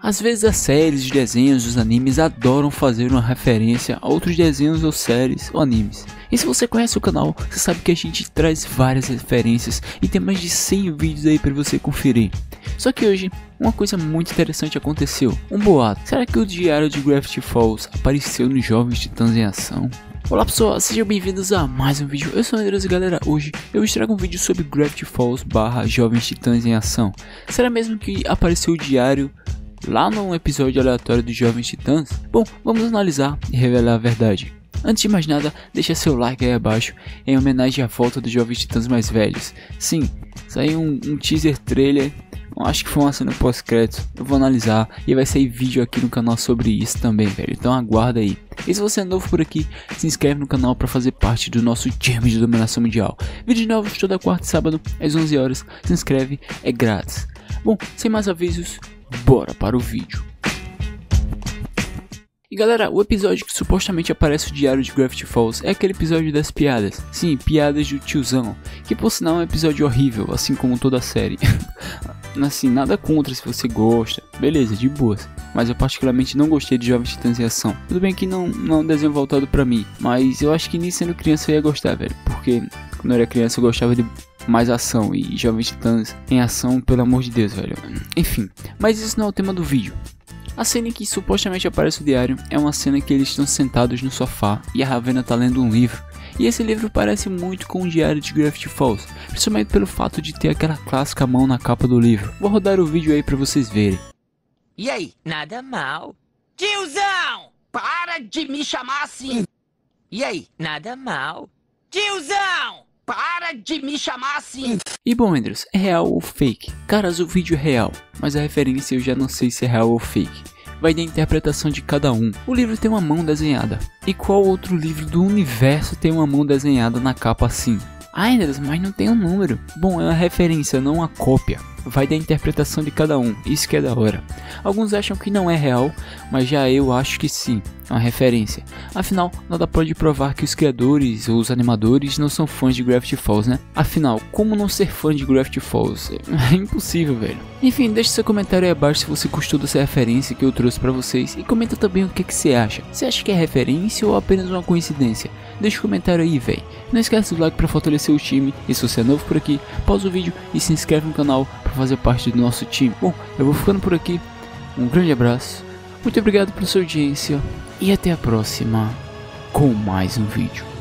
Às vezes as séries, os desenhos, os animes adoram fazer uma referência a outros desenhos ou séries ou animes. E se você conhece o canal, você sabe que a gente traz várias referências e tem mais de 100 vídeos aí para você conferir. Só que hoje, uma coisa muito interessante aconteceu, um boato. Será que o diário de Gravity Falls apareceu nos Jovens Titãs em Ação? Olá pessoal, sejam bem-vindos a mais um vídeo, eu sou o Andreas e galera, hoje eu vos trago um vídeo sobre Gravity Falls / Jovens Titãs em Ação. Será mesmo que apareceu o diário lá num episódio aleatório dos Jovens Titãs? Bom, vamos analisar e revelar a verdade. Antes de mais nada, deixa seu like aí abaixo em homenagem à volta dos Jovens Titãs mais velhos. Sim, saiu um teaser trailer, acho que foi uma cena pós-crédito, eu vou analisar e vai sair vídeo aqui no canal sobre isso também, velho, então aguarda aí. E se você é novo por aqui, se inscreve no canal para fazer parte do nosso time de dominação mundial. Vídeos novos toda quarta e sábado às 11 horas, se inscreve, é grátis. Bom, sem mais avisos, bora para o vídeo. E galera, o episódio que supostamente aparece o diário de Gravity Falls é aquele episódio das piadas. Sim, piadas do tiozão, que por sinal é um episódio horrível, assim como toda a série. Assim, nada contra se você gosta, beleza, de boas. Mas eu particularmente não gostei de Jovens Titãs em Ação. Tudo bem que não é um desenho voltado pra mim, mas eu acho que nem sendo criança eu ia gostar, velho. Porque quando eu era criança eu gostava de mais ação, e Jovens Titãs em Ação, pelo amor de Deus, velho. Enfim, mas isso não é o tema do vídeo. A cena em que supostamente aparece o diário é uma cena que eles estão sentados no sofá e a Ravenna tá lendo um livro. E esse livro parece muito com o diário de Gravity Falls, principalmente pelo fato de ter aquela clássica mão na capa do livro. Vou rodar o vídeo aí pra vocês verem. E aí? Nada mal. Tiozão! Para de me chamar assim! E aí? Nada mal. Tiozão! Para de me chamar assim! E bom, Andrews, é real ou fake? Caras, o vídeo é real, mas a referência eu já não sei se é real ou fake. Vai da interpretação de cada um. O livro tem uma mão desenhada. E qual outro livro do universo tem uma mão desenhada na capa assim? Ah, Andrews, mas não tem um número. Bom, é uma referência, não uma cópia. Vai da interpretação de cada um, isso que é da hora. Alguns acham que não é real, mas já eu acho que sim, é uma referência. Afinal, nada pode provar que os criadores ou os animadores não são fãs de Gravity Falls, né? Afinal, como não ser fã de Gravity Falls? É impossível, velho. Enfim, deixe seu comentário aí abaixo se você gostou dessa referência que eu trouxe pra vocês. E comenta também o que você acha. Você acha que é referência ou apenas uma coincidência? Deixa um comentário aí, velho. Não esquece do like pra fortalecer o time. E se você é novo por aqui, pausa o vídeo e se inscreve no canal pra fazer parte do nosso time. Bom, eu vou ficando por aqui. Um grande abraço. Muito obrigado pela sua audiência. E até a próxima com mais um vídeo.